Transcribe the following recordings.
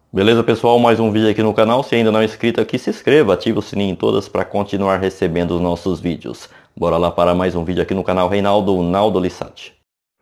Beleza, pessoal? Mais um vídeo aqui no canal. Se ainda não é inscrito aqui, se inscreva, ative o sininho em todas para continuar recebendo os nossos vídeos. Bora lá para mais um vídeo aqui no canal Reinaldo Naldo Lissati.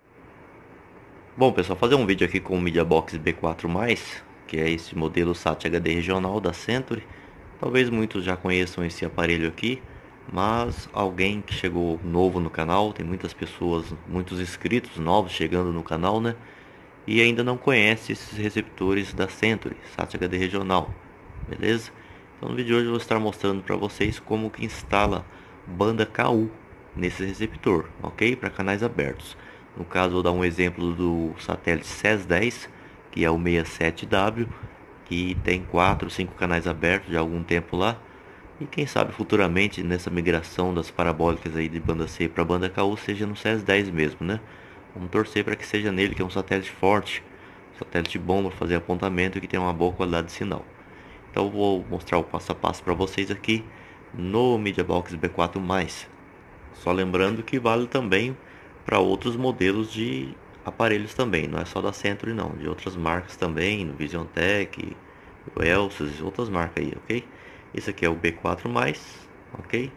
Bom, pessoal, fazer um vídeo aqui com o MediaBox B4+, que é esse modelo SAT HD regional da Century. Talvez muitos já conheçam esse aparelho aqui, mas alguém que chegou novo no canal, tem muitas pessoas, muitos inscritos novos chegando no canal, né? E ainda não conhece esses receptores da Century, SAT HD regional, beleza? Então no vídeo de hoje eu vou estar mostrando para vocês como que instala banda KU nesse receptor, ok? Para canais abertos. No caso, vou dar um exemplo do satélite SES-10, que é o 67W, que tem 4, 5 canais abertos de algum tempo lá. E quem sabe futuramente nessa migração das parabólicas aí de banda C para banda KU seja no SES-10 mesmo, né? Vamos torcer para que seja nele, que é um satélite forte, satélite bom para fazer apontamento e que tem uma boa qualidade de sinal. Então eu vou mostrar o passo a passo para vocês aqui no MediaBox B4+. Só lembrando que vale também para outros modelos de aparelhos também, não é só da Century não, de outras marcas também, no VisionTech, o Elsys, outras marcas aí, ok? Esse aqui é o B4+, ok?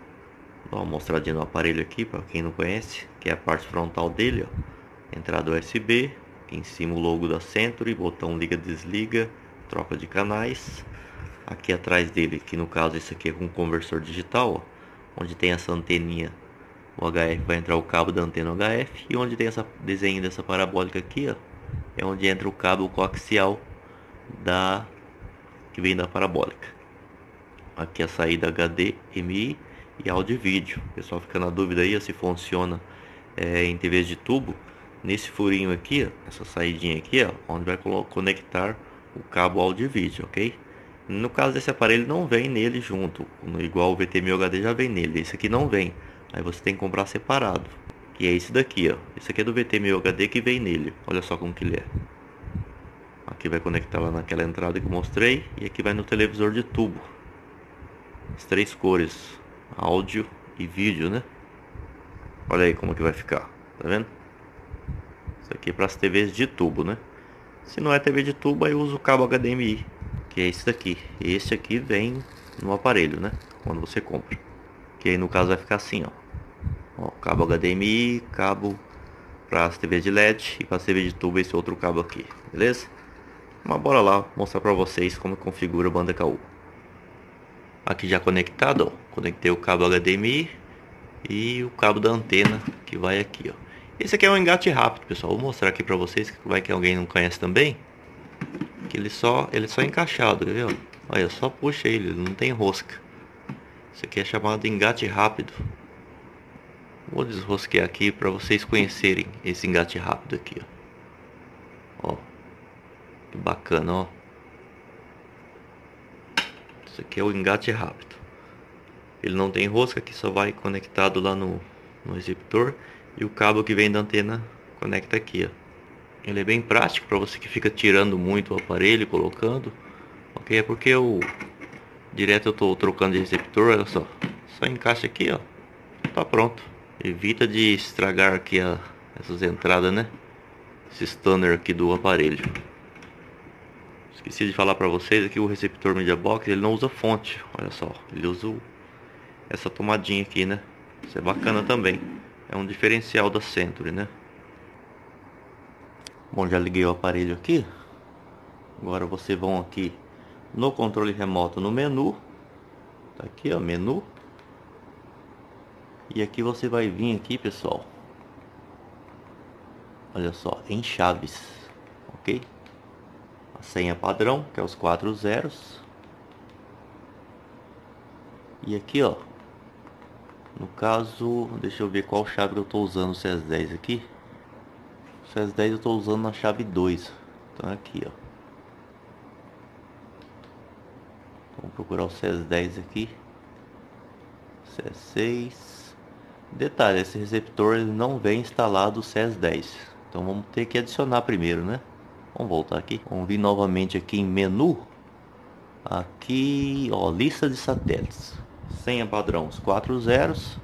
Dá uma mostradinha no aparelho aqui para quem não conhece, que é a parte frontal dele, ó. Entrada USB, aqui em cima o logo da Century, botão liga desliga, troca de canais. Aqui atrás dele, que no caso esse aqui é com conversor digital, ó, onde tem essa anteninha, o HF vai entrar o cabo da antena HF, e onde tem essa desenho dessa parabólica aqui, ó, é onde entra o cabo coaxial da que vem da parabólica. Aqui a saída HDMI e áudio e vídeo. O pessoal fica na dúvida aí se funciona em TVs de tubo. Nesse furinho aqui, ó, essa saidinha aqui, ó, onde vai conectar o cabo áudio e vídeo, ok? No caso desse aparelho não vem nele junto, igual o VTM HD já vem nele. Esse aqui não vem, aí você tem que comprar separado, que é esse daqui, ó. Esse aqui é do VTM HD que vem nele. Olha só como que ele é. Aqui vai conectar lá naquela entrada que eu mostrei, e aqui vai no televisor de tubo. As três cores, áudio e vídeo, né? Olha aí como que vai ficar, tá vendo? Isso aqui é para as TVs de tubo, né? Se não é TV de tubo, aí eu uso o cabo HDMI, que é esse daqui. Esse aqui vem no aparelho, né? Quando você compra. Que aí no caso vai ficar assim, ó, cabo HDMI, cabo para as TVs de LED, e para as TVs de tubo esse outro cabo aqui, beleza? Mas bora lá mostrar para vocês como configura a banda KU. Aqui já conectado, ó, conectei o cabo HDMI e o cabo da antena que vai aqui, ó. Esse aqui é um engate rápido, pessoal. Vou mostrar aqui pra vocês, que vai que alguém não conhece também. Que ele é só encaixado, viu? Olha, só puxa ele não tem rosca. Isso aqui é chamado de engate rápido. Vou desrosquear aqui para vocês conhecerem esse engate rápido aqui, ó. Ó, que bacana, ó. Isso aqui é o engate rápido. Ele não tem rosca, aqui só vai conectado lá no receptor. E o cabo que vem da antena conecta aqui, ó. Ele é bem prático para você que fica tirando muito o aparelho e colocando, ok? É porque direto eu tô trocando de receptor, olha só encaixa aqui, ó, tá pronto. Evita de estragar aqui essas entradas, né? Esse stunner aqui do aparelho. Esqueci de falar para vocês aqui, o receptor MediaBox ele não usa fonte, olha só, ele usa essa tomadinha aqui, né? Isso é bacana também, é um diferencial da Century, né? Bom, já liguei o aparelho aqui. Agora vocês vão aqui no controle remoto, no menu. Tá aqui, ó, menu. E aqui você vai vir aqui, pessoal. Olha só, em chaves, ok? A senha padrão, que é os 4 zeros. E aqui, ó, no caso, deixa eu ver qual chave que eu tô usando o SES-10 aqui. O SES-10 eu tô usando na chave 2. Então aqui, ó. Vamos procurar o SES-10 aqui. SES-6. Detalhe, esse receptor ele não vem instalado o SES-10. Então vamos ter que adicionar primeiro, né? Vamos voltar aqui. Vamos vir novamente aqui em menu. Aqui, ó, lista de satélites. Senha padrão, os 4 zeros.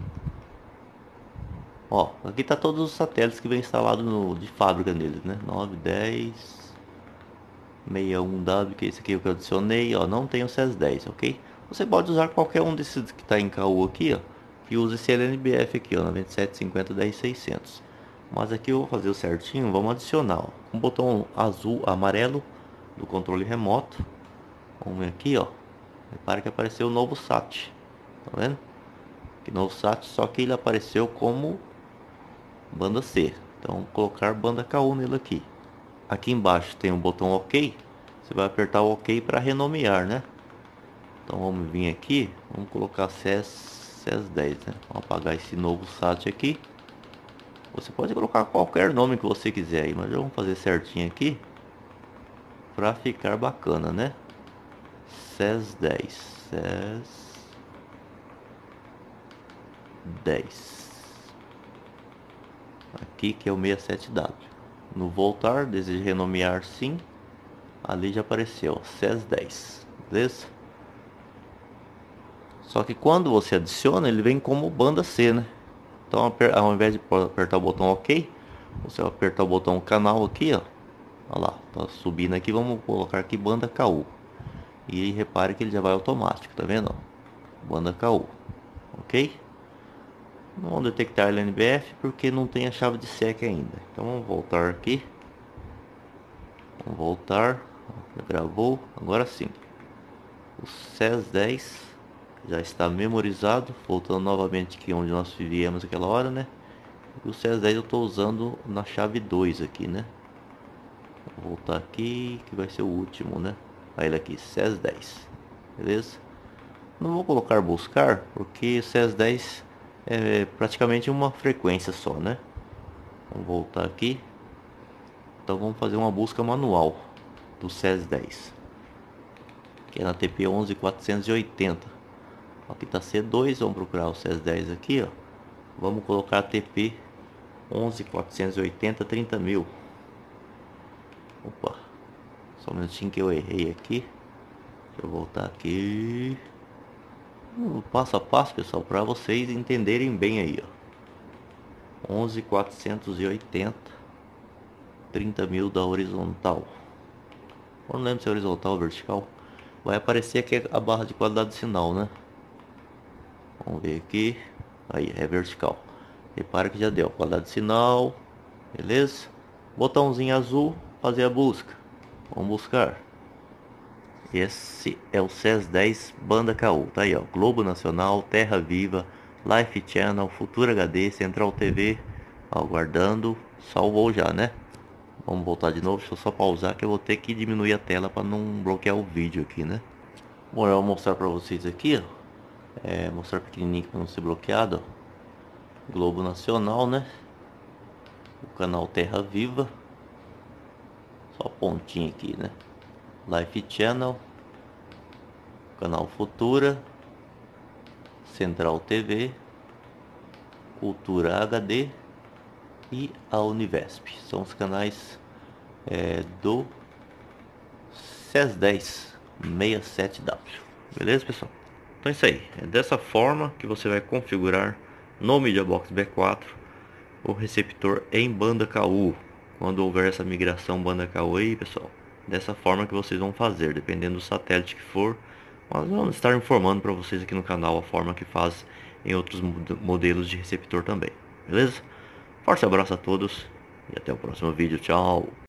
Ó, aqui tá todos os satélites que vem instalado de fábrica neles, né? 9, 10, 61W, que é esse aqui que eu adicionei, ó, não tem o SES10, ok? Você pode usar qualquer um desses que está em KU aqui, ó, que usa esse LNBF aqui, ó, 9750-10600. Mas aqui eu vou fazer o certinho, vamos adicionar, ó, um botão azul, amarelo do controle remoto. Vamos ver aqui, ó, repare que apareceu o novo SAT, tá vendo? Que novo SAT, só que ele apareceu como banda C. Então vou colocar banda KU nele aqui. Aqui embaixo tem um botão OK. Você vai apertar o OK para renomear, né? Então vamos vir aqui, vamos colocar SES10, né? Vamos apagar esse novo SAT aqui. Você pode colocar qualquer nome que você quiser aí, mas vamos fazer certinho aqui para ficar bacana, né? SES10, SES10. Aqui que é o 67W. No voltar, deseja renomear sim. Ali já apareceu SES10, beleza? Só que quando você adiciona, ele vem como banda C, né? Então ao invés de apertar o botão OK, você vai apertar o botão canal aqui, ó. Olha lá, tá subindo aqui, vamos colocar aqui banda KU. E repare que ele já vai automático, tá vendo? Banda KU, ok? Não vamos detectar LNBF porque não tem a chave de SEC ainda. Então vamos voltar aqui. Vamos voltar. Já gravou, agora sim. O SES10 já está memorizado. Voltando novamente aqui onde nós viemos aquela hora, né? E o SES10 eu estou usando na chave 2 aqui, né? Vou voltar aqui que vai ser o último, né? Aí ele aqui, SES10, beleza? Não vou colocar buscar porque o SES10 é praticamente uma frequência só, né? Vamos voltar aqui. Então vamos fazer uma busca manual do SES10, que é na TP 11480. Aqui tá C2, vamos procurar o SES10 aqui, ó. Vamos colocar a TP 11480 30.000. Opa, só um minutinho que eu errei aqui. Deixa eu voltar aqui. Passo a passo, pessoal, para vocês entenderem bem aí, ó. 11480 30.000 da horizontal. Eu não lembro se é horizontal ou vertical. Vai aparecer aqui a barra de qualidade de sinal, né? Vamos ver aqui. Aí, é vertical. Repara que já deu qualidade de sinal. Beleza? Botãozinho azul, fazer a busca. Vamos buscar. Esse é o SES10 banda KU. Tá aí, ó. Globo Nacional, Terra Viva, Life Channel, Futura HD, Central TV. Aguardando. Salvou já, né? Vamos voltar de novo. Deixa eu só pausar que eu vou ter que diminuir a tela para não bloquear o vídeo aqui, né? Bom, eu vou mostrar para vocês aqui, ó. Mostrar pequenininho para não ser bloqueado, ó. Globo Nacional, né? O canal Terra Viva. Só pontinho aqui, né? Life Channel, canal Futura, Central TV, Cultura HD e a Univesp. São os canais do SES10 67W. Beleza, pessoal? Então é isso aí. É dessa forma que você vai configurar no MediaBox B4 o receptor em banda KU. Quando houver essa migração banda KU aí, pessoal, dessa forma que vocês vão fazer, dependendo do satélite que for. Mas vamos estar informando para vocês aqui no canal a forma que faz em outros modelos de receptor também. Beleza? Forte abraço a todos e até o próximo vídeo. Tchau!